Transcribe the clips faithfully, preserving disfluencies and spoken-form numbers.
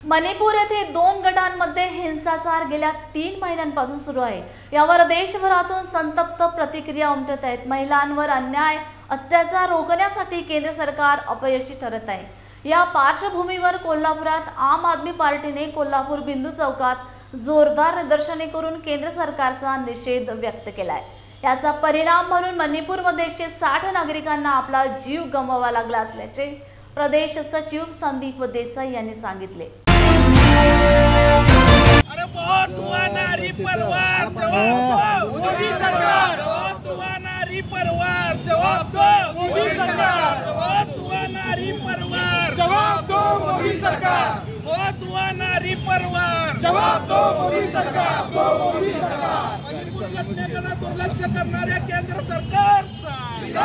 मणिपूर येथे दोन गटांमध्ये हिंसाचार गेल्या तीन महिन्यांपासून सुरू आहे। यावर देशभरातून संतप्त प्रतिक्रिया उमटत आहेत। महिलांवर अन्याय अत्याचार रोखण्यासाठी केंद्र सरकार अपयशी ठरत आहे। या पार्श्वभूमीवर कोल्हापुरात आम आदमी पार्टीने कोल्हापूर बिंदू चौकात जोरदार निदर्शने करून केंद्र सरकारचा निषेध व्यक्त केलाय। याचा परिणाम म्हणून मणिपूरमध्ये एकशे साठ नागरिकांना आपला जीव गमवावा लागला असल्याचे प्रदेश सचिव संदीप देसाई यांनी सांगितले। अरे बहुत हुआ नारी परिवार जवाब दो मोदी सरकार, बहुत हुआ नारी परिवार जवाब दो मोदी सरकार, बहुत हुआ नारी परिवार जवाब दो मोदी सरकार, बहुत हुआ नारी परिवार जवाब दो मोदी सरकार, दो मोदी सरकार। मणिपूर घटनेकडे दुर्लक्ष करणाऱ्या केंद्र सरकारचा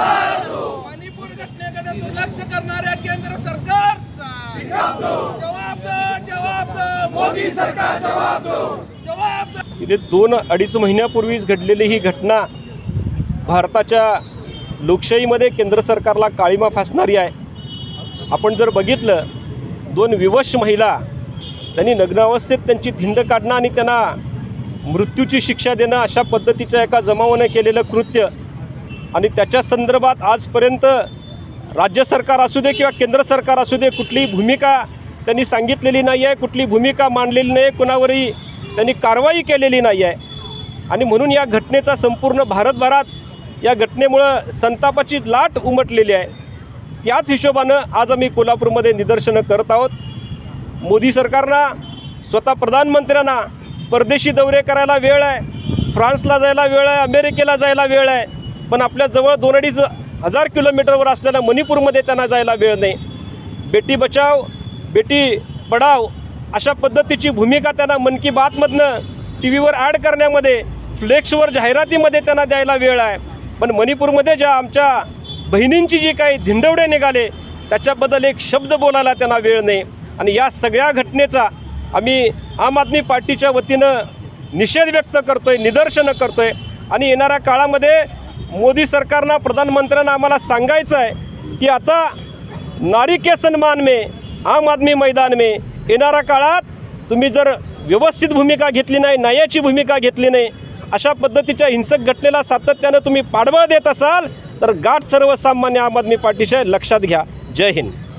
मणिपूर घटनेकडे दुर्लक्ष करणाऱ्या केंद्र सरकारचा जवाब दो, जवाब दो मोदी सरकार, जवाब दो, जवाब दो। गेले दोन अडीच महिन्यापूर्वीच घडलेली ही घटना भारताच्या लोकशाहीमध्ये केंद्र सरकारला काळीमा फासणारी आहे। आपण जर बघितलं, दोन विवश महिला त्यांनी नग्नावस्थेत त्यांची धिंड काढणं आणि त्यांना मृत्यूची शिक्षा देणं अशा पद्धतीचं एका जमावाने केलेलं कृत्य, आणि त्याच्या संदर्भात आजपर्यंत राज्य सरकार असू दे किंवा केंद्र सरकार असू दे कुठलीही भूमिका त्यांनी सांगितलेली नाही आहे, कुठली भूमिका मांडलेली नाही, कुणावरही त्यांनी कारवाई केलेली नाही आहे। आणि म्हणून या घटनेचा संपूर्ण भारतभरात या घटनेमुळं संतापाची लाट उमटलेली आहे। त्याच हिशोबानं आज आम्ही कोल्हापूरमध्ये निदर्शनं करत आहोत। मोदी सरकारनं स्वतः प्रधानमंत्र्यांना परदेशी दौरे करायला वेळ आहे, फ्रान्सला जायला वेळ आहे, अमेरिकेला जायला वेळ आहे, पण आपल्याजवळ दोन अडीच हजार किलोमीटरवर असलेल्या मणिपूरमध्ये त्यांना जायला वेळ नाही। बेटी बचाव बेटी पढाव अशा पद्धतीची भूमिका त्यांना मन की बातमधनं टी व्हीवर ॲड करण्यामध्ये, फ्लेक्सवर जाहिरातीमध्ये त्यांना द्यायला वेळ आहे, पण मणिपूरमध्ये ज्या आमच्या बहिणींची जी काही धिंडवडे निघाले त्याच्याबद्दल एक शब्द बोलायला त्यांना वेळ नाही। आणि या सगळ्या घटनेचा आम्ही आम आदमी पार्टीच्या वतीनं निषेध व्यक्त करतो आहे, निदर्शनं करतो आहे। आणि येणाऱ्या काळामध्ये मोदी सरकारनं प्रधानमंत्र्यांना आम्हाला सांगायचं आहे की आता नारी के सन्मान में आम आदमी मैदान में येणाऱ्या काळात तुम्ही जर व्यवस्थित भूमिका घेतली नाही, न्यायाची भूमिका घेतली नाही, अशा पद्धतीच्या हिंसक घटनेला सातत्यानं तुम्ही पाठबळ देत असाल तर गाठ सर्वसामान्य आम आदमी पार्टीच्या लक्षात घ्या। जय हिंद।